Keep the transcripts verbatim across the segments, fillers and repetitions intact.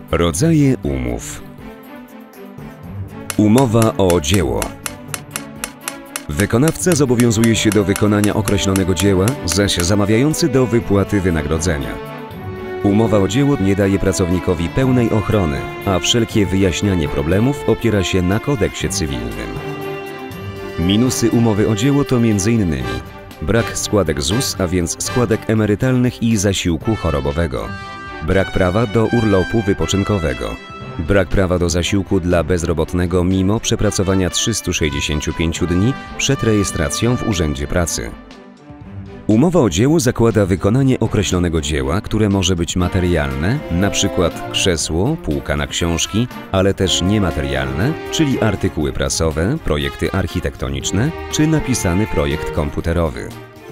Rodzaje umów. Umowa o dzieło. Wykonawca zobowiązuje się do wykonania określonego dzieła, zaś zamawiający do wypłaty wynagrodzenia. Umowa o dzieło nie daje pracownikowi pełnej ochrony, a wszelkie wyjaśnianie problemów opiera się na kodeksie cywilnym. Minusy umowy o dzieło to między innymi brak składek Z U S, a więc składek emerytalnych i zasiłku chorobowego, brak prawa do urlopu wypoczynkowego, brak prawa do zasiłku dla bezrobotnego mimo przepracowania trzystu sześćdziesięciu pięciu dni przed rejestracją w Urzędzie Pracy. Umowa o dzieło zakłada wykonanie określonego dzieła, które może być materialne, np. krzesło, półka na książki, ale też niematerialne, czyli artykuły prasowe, projekty architektoniczne czy napisany projekt komputerowy.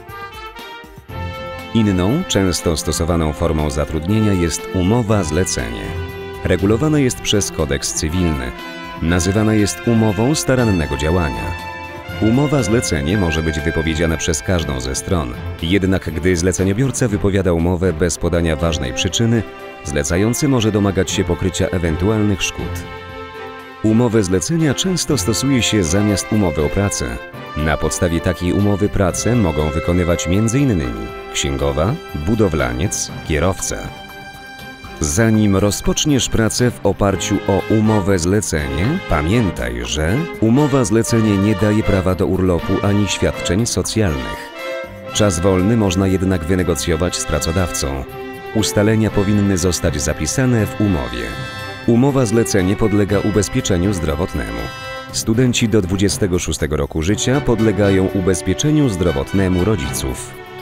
Inną, często stosowaną formą zatrudnienia jest umowa-zlecenie. Regulowana jest przez kodeks cywilny. Nazywana jest umową starannego działania. Umowa-zlecenie może być wypowiedziana przez każdą ze stron, jednak gdy zleceniobiorca wypowiada umowę bez podania ważnej przyczyny, zlecający może domagać się pokrycia ewentualnych szkód. Umowę zlecenia często stosuje się zamiast umowy o pracę. Na podstawie takiej umowy pracę mogą wykonywać między innymi księgowa, budowlaniec, kierowca. Zanim rozpoczniesz pracę w oparciu o umowę-zlecenie, pamiętaj, że umowa-zlecenie nie daje prawa do urlopu ani świadczeń socjalnych. Czas wolny można jednak wynegocjować z pracodawcą. Ustalenia powinny zostać zapisane w umowie. Umowa-zlecenie podlega ubezpieczeniu zdrowotnemu. Studenci do dwudziestego szóstego roku życia podlegają ubezpieczeniu zdrowotnemu rodziców.